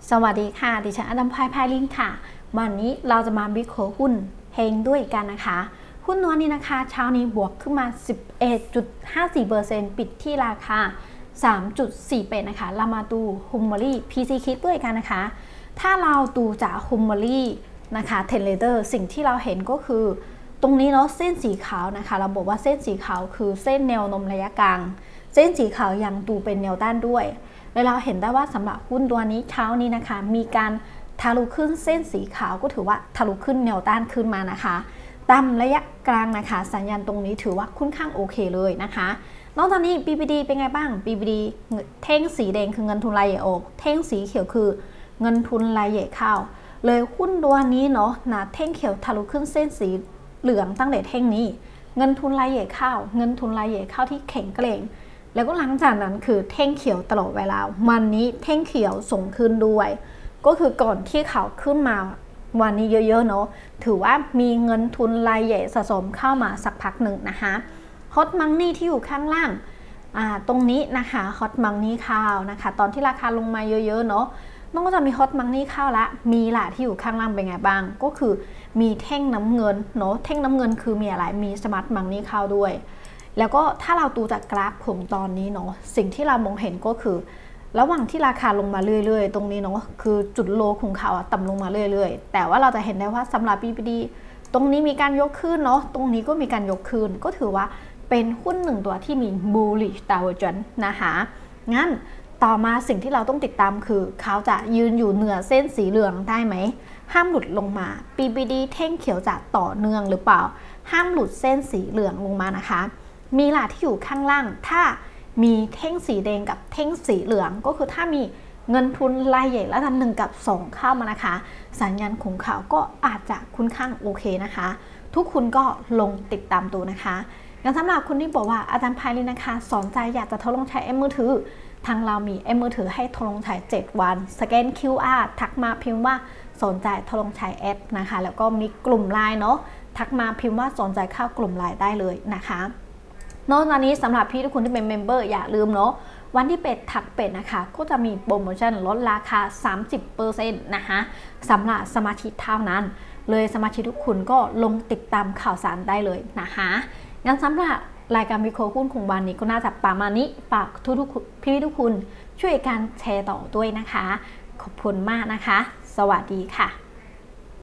สวัสดีค่ะดิฉันอดัมพายลินค่ะวันนี้เราจะมาวิเคราะห์หุ้นเฮงด้วยกันนะคะหุ้นตัวนี้นะคะเช้านี้บวกขึ้นมา 11.54% ปิดที่ราคา 3.48 นะคะเรามาดูฮุมเมอรี่ PC คิดด้วยกันนะคะถ้าเราดูจากฮุมเมอรี่นะคะเทรนเดอร์สิ่งที่เราเห็นก็คือตรงนี้เนาะเส้นสีขาวนะคะเราบอกว่าเส้นสีขาวคือเส้นแนวโน้มระยะกลางเส้นสีขาวยังดูเป็นแนวต้านด้วยเราเห็นได้ว่าสำหรับหุ้นตัวนี้เช้านี้นะคะมีการทะลุขึ้นเส้นสีขาวก็ถือว่าทะลุขึ้นแนวต้านขึ้นมานะคะตามระยะกลางนะคะสัญญาณตรงนี้ถือว่าค่อนข้างโอเคเลยนะคะนอกจากนี้ BBD เป็นไงบ้าง BBD เท่งสีแดงคือเงินทุนรายใหญ่ออกเท่งสีเขียวคือเงินทุนรายใหญ่เข้าเลยหุ้นตัวนี้เนาะนะเท่งเขียวทะลุขึ้นเส้นสีเหลืองตั้งแต่เท่งนี้เงินทุนรายใหญ่เข้าเงินทุนรายใหญ่เข้าที่แข็งแกร่งแล้วก็หลังจากนั้นคือเท่งเขียวตลอดเวลาวันนี้เท่งเขียวส่งขึ้นด้วยก็คือก่อนที่เขาขึ้นมาวันนี้เยอะๆเนาะถือว่ามีเงินทุนรายใหญ่สะสมเข้ามาสักพักหนึ่งนะคะฮอตมังนี่ที่อยู่ข้างล่างตรงนี้นะคะฮอตมังนี่ข้าวนะคะตอนที่ราคาลงมาเยอะๆเนาะนอกจากมีฮอตมังนี่ข้าวละมีหละที่อยู่ข้างล่างเป็นไงบ้างก็คือมีแท่งน้ำเงินเนาะแท่งน้ำเงินคือมีอะไรมีสมาร์ทมังนี่ข้าวด้วยแล้วก็ถ้าเราดูจากกราฟของตอนนี้เนาะสิ่งที่เรามองเห็นก็คือระหว่างที่ราคาลงมาเรื่อยๆตรงนี้เนาะคือจุดโลของเขาต่ำลงมาเรื่อยๆแต่ว่าเราจะเห็นได้ว่าสำหรับ BBD ตรงนี้มีการยกขึ้นเนาะตรงนี้ก็มีการยกขึ้นก็ถือว่าเป็นหุ้นหนึ่งตัวที่มี bullish divergence นะคะงั้นต่อมาสิ่งที่เราต้องติดตามคือเขาจะยืนอยู่เหนือเส้นสีเหลืองได้ไหมห้ามหลุดลงมา BBD เท่งเขียวจะต่อเนื่องหรือเปล่าห้ามหลุดเส้นสีเหลืองลงมานะคะมีหลาที่อยู่ข้างล่างถ้ามีเท่งสีแดงกับเท่งสีเหลืองก็คือถ้ามีเงินทุนรายใหญ่ระดับ1กับ2เข้ามานะคะสัญญาณของเขาก็อาจจะค่อนข้างโอเคนะคะทุกคุณก็ลงติดตามดูนะคะงั้นสำหรับคนที่บอกว่าอาจารย์พายลินนะคะสนใจอยากจะทดลองใช้แอปมือถือทางเรามีแอปมือถือให้ทดลองใช้7วันสแกน QR ทักมาพิมพ์ว่าสนใจทดลองใช้แอปนะคะแล้วก็มีกลุ่มไลน์เนาะทักมาพิมพ์ว่าสนใจเข้ากลุ่มไลน์ได้เลยนะคะนอกจากนี้สำหรับพี่ทุกคนที่เป็นเมมเบอร์อย่าลืมเนาะวันที่เป็ดทักเป็ดนะคะก็จะมีโปรโมชั่นลดราคา 30% นะคะสำหรับสมาชิกเท่านั้นเลยสมาชิกทุกคนก็ลงติดตามข่าวสารได้เลยนะคะงั้นสำหรับรายการวิเคราะห์หุ้นของวันนี้ก็น่าจะประมาณนี้ฝากพี่ทุกคนช่วยกันแชร์ต่อด้วยนะคะขอบคุณมากนะคะสวัสดีค่ะ